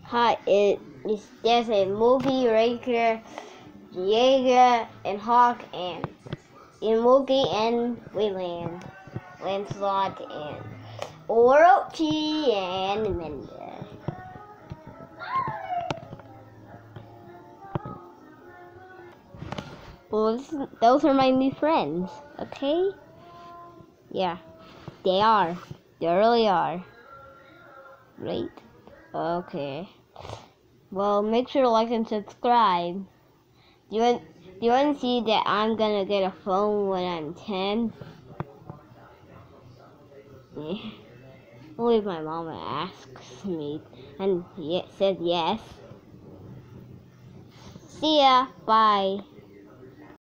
Hi, there's a movie right here, Jaeger and Hawk and Mookie and Wayland, Lancelot and Orochi and Amanda. Well, those are my new friends, okay? Yeah, they are. They really are. Right? Okay. Well, make sure to like and subscribe. Do you want to see that I'm gonna get a phone when I'm 10? Yeah. Only if my mama asks me and says yes. See ya. Bye.